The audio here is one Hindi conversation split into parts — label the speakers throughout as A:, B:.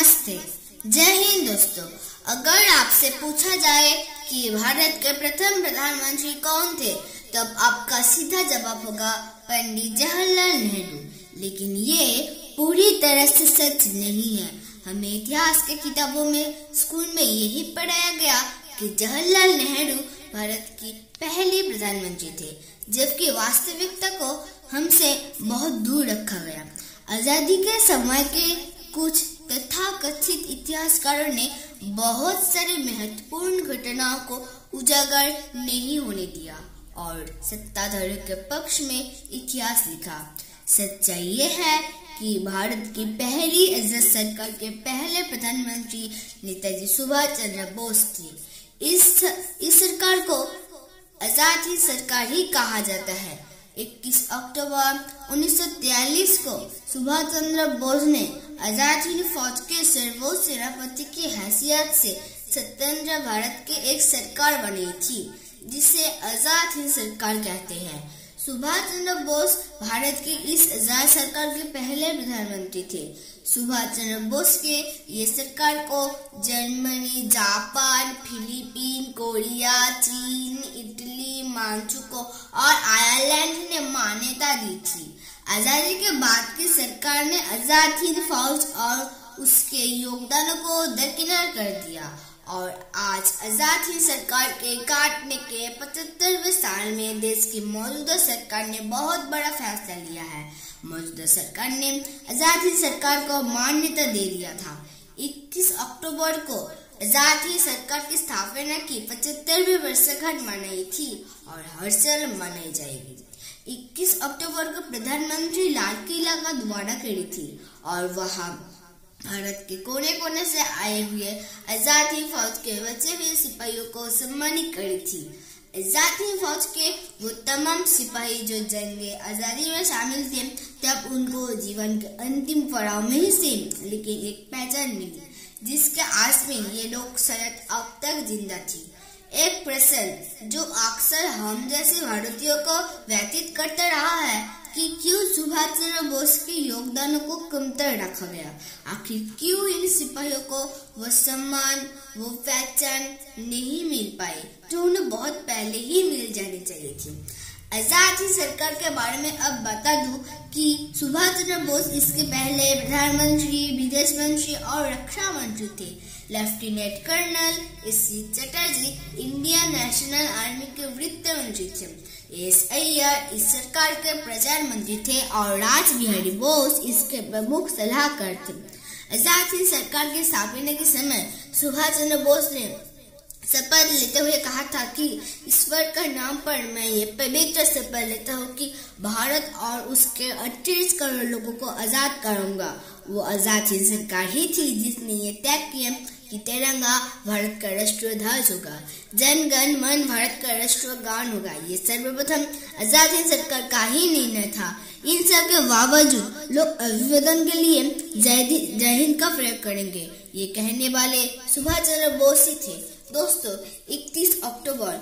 A: नमस्ते, जय हिंद दोस्तों। अगर आपसे पूछा जाए कि भारत के प्रथम प्रधानमंत्री कौन थे, तब आपका सीधा जवाब होगा पंडित जवाहरलाल नेहरू। लेकिन ये पूरी तरह से सच नहीं है। हमें इतिहास के किताबों में, स्कूल में यही पढ़ाया गया कि जवाहरलाल नेहरू भारत की पहली प्रधानमंत्री थे, जबकि वास्तविकता को हमसे बहुत दूर रखा गया। आजादी के समय के कुछ तथाकथित इतिहासकारों ने बहुत सारी महत्वपूर्ण घटनाओं को उजागर नहीं होने दिया और सत्ताधारियों के पक्ष में इतिहास लिखा। सच्चाई ये है कि भारत की पहली आजाद सरकार के पहले प्रधानमंत्री नेताजी सुभाष चंद्र बोस थे। इस सरकार को आजाद हिंद सरकार ही कहा जाता है। 21 अक्टूबर 1943 को सुभाष चंद्र बोस ने आजाद हिंद फौज के सर्वोच्च सेनापति की हैसियत से स्वतंत्र भारत की एक सरकार बनी थी, जिसे आजाद हिंद सरकार कहते हैं। सुभाष चंद्र बोस भारत की इस आजाद सरकार के पहले प्रधानमंत्री थे। सुभाष चंद्र बोस के ये सरकार को जर्मनी, जापान, फिलीपीन, कोरिया, चीन, इटली, मांचुको और आयरलैंड ने मान्यता दी थी। आजादी के बाद की सरकार ने आजाद हिंद फौज और उसके योगदानों को दरकिनार कर दिया और आज आजाद हिंद सरकार के काटने के 75वें साल में देश की मौजूदा सरकार ने बहुत बड़ा फैसला लिया है। मौजूदा सरकार ने आजाद हिंद सरकार को मान्यता दे दिया था। 21 अक्टूबर को आजाद हिंद सरकार की स्थापना की 75वीं वर्षगांठ मनाई थी और हर साल मनाई जाएगी। 21 अक्टूबर को प्रधानमंत्री लाल किला का दौरा करी थी और वहां भारत के कोने कोने से आए हुए आजाद हिंद फौज के बचे हुए सिपाहियों को सम्मानित करी थी। आजाद हिंद फौज के वो तमाम सिपाही जो जंगे आजादी में शामिल थे, तब उनको जीवन के अंतिम पड़ाव में ही से लेकिन एक पहचान मिली, जिसके आस में ये लोग शायद अब तक जिंदा थी। एक प्रश्न जो अक्सर हम जैसे भारतीयों को व्यतीत करता रहा है कि क्यों सुभाष चंद्र बोस के योगदानों को कमतर रखा गया। आखिर क्यों इन सिपाहियों को वो सम्मान, वो पहचान नहीं मिल पाई जो उन्हें बहुत पहले ही मिल जानी चाहिए थी। आजाद हिंद सरकार के बारे में अब बता दूं कि सुभाष चंद्र बोस इसके पहले प्रधानमंत्री, विदेश मंत्री और रक्षा मंत्री थे। Lieutenant colonel S C. Chatterjee Indian National Army के वित्त मंत्री थे। एस. अय्यर इस सरकार के प्रचार मंत्री थे और रासबिहारी बोस इसके प्रमुख सलाहकार थे। आजाद हिंद सरकार के स्थापना के समय सुभाष चंद्र बोस ने शपथ लेते हुए कहा था कि ईश्वर का नाम पर मैं ये पवित्र शपथ लेता हूँ कि भारत और उसके 38 करोड़ लोगों को आजाद करूंगा। वो आजाद हिंद सरकार ही थी जिसने ये तय किया कि तिरंगा भारत का राष्ट्रीय ध्वज होगा, जन गण मन भारत का राष्ट्रीय गान होगा। ये सर्वप्रथम आजाद हिंद सरकार का ही निर्णय था। इन सब के बावजूद लोग अभिवादन के लिए जय हिंद का प्रयोग करेंगे, ये कहने वाले सुभाष चंद्र बोस ही थे। दोस्तों, 31 अक्टूबर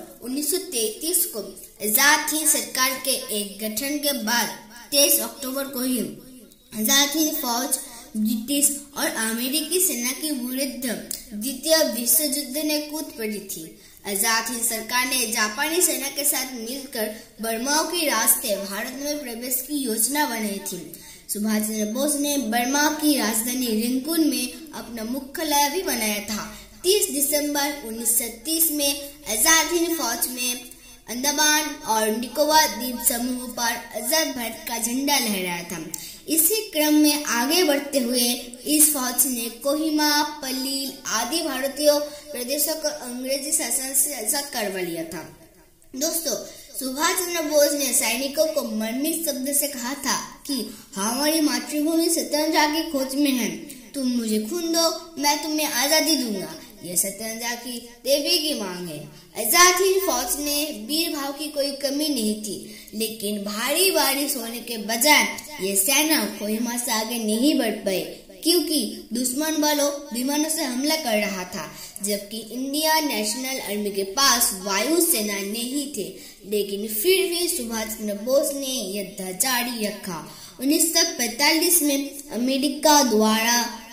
A: 1933 को आजाद हिंद सरकार के एक गठन के बाद 23 अक्टूबर को ही आजाद हिंद फौज ब्रिटिश और अमेरिकी सेना के विरुद्ध द्वितीय विश्व युद्ध में कूद पड़ी थी। आजाद हिंद सरकार ने जापानी सेना के साथ मिलकर बर्मा के रास्ते भारत में प्रवेश की योजना बनाई थी। सुभाष चंद्र बोस ने बर्मा की राजधानी रंगून में अपना मुख्यालय भी बनाया था। 30 दिसंबर 1930 में आजाद हिंद फौज में अंडमान और निकोबार द्वीप समूह पर आजाद भारत का झंडा लहराया था। इसी क्रम में आगे बढ़ते हुए इस फौज ने कोहिमा, पल्लील आदि भारतीय प्रदेशों को अंग्रेजी शासन से आजाद करवा लिया था। दोस्तों, सुभाष चंद्र बोस ने सैनिकों को मर्मित शब्द से कहा था कि हमारी मातृभूमि स्वतंत्रता की खोज में है, तुम मुझे खून दो, मैं तुम्हें आजादी दूंगा। यह स्वतंत्रता की देवी की मांग है। आजाद हिंद फौज ने वीर भाव की कोई कमी नहीं थी, लेकिन भारी बारिश होने के बजाय ये सेना कोहिमा से आगे नहीं बढ़ पाई क्योंकि दुश्मन वालों विमानों से हमला कर रहा था, जबकि इंडियन नेशनल आर्मी के पास वायु सेना नहीं थे। लेकिन फिर भी सुभाष चंद्र बोस ने युद्ध जारी रखा। 1945 में अमेरिका द्वारा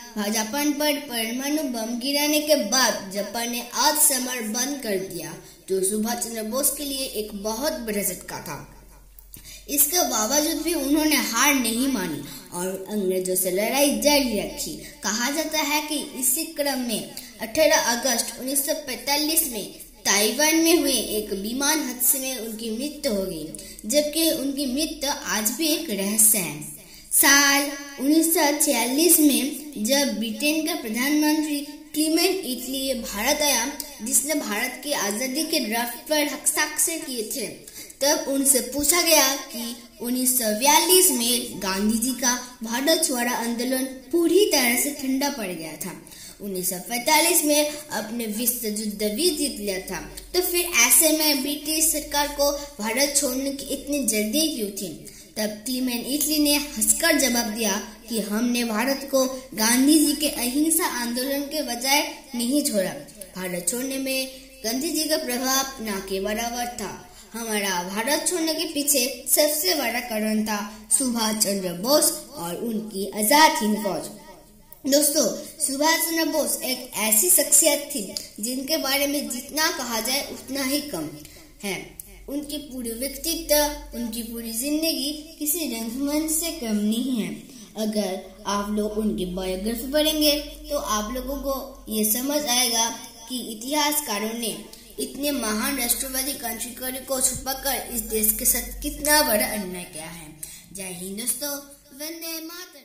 A: जापान पर परमाणु बम गिराने के बाद जापान ने आत्मसमर्पण बंद कर दिया, जो सुभाष चंद्र बोस के लिए एक बहुत बड़ा झटका था। इसके बावजूद भी उन्होंने हार नहीं मानी और अंग्रेजों से लड़ाई जारी रखी। कहा जाता है कि इसी क्रम में 18 अगस्त 1945 में ताइवान में हुए एक विमान हादसे में उनकी मृत्यु हो गई, जबकि उनकी मृत्यु आज भी एक रहस्य है। साल 1946 में जब ब्रिटेन का प्रधानमंत्री क्लीमेंट इटली भारत आया, जिसने भारत की आजादी के ड्राफ्ट पर हस्ताक्षर किए थे, तब उनसे पूछा गया कि 1942 में गांधी जी का भारत छोड़ो आंदोलन पूरी तरह से ठंडा पड़ गया था। 1945 में अपने विश्व युद्ध भी जीत लिया था, तो फिर ऐसे में ब्रिटिश सरकार को भारत छोड़ने की इतनी जल्दी क्यों थी? तब क्लीमेंट इटली ने हंसकर जवाब दिया कि हमने भारत को गांधी जी के अहिंसा आंदोलन के बजाय नहीं छोड़ा। भारत छोड़ने में गांधी जी का प्रभाव न के बराबर था। हमारा भारत छोड़ने के पीछे सबसे बड़ा कारण था सुभाष चंद्र बोस और उनकी आजाद हिंद फौज। दोस्तों, सुभाष चंद्र बोस एक ऐसी शख्सियत थी जिनके बारे में जितना कहा जाए उतना ही कम है। उनकी पूरी व्यक्तित्व, उनकी पूरी जिंदगी किसी रंगमंच से कम नहीं है। अगर आप लोग उनकी बायोग्राफी पढ़ेंगे तो आप लोगों को ये समझ आएगा कि इतिहासकारों ने इतने महान राष्ट्रवादी क्रांतिकारियों को छुपाकर इस देश के साथ कितना बड़ा अन्याय किया है। जय हिंद दोस्तों, वंदे मातरम।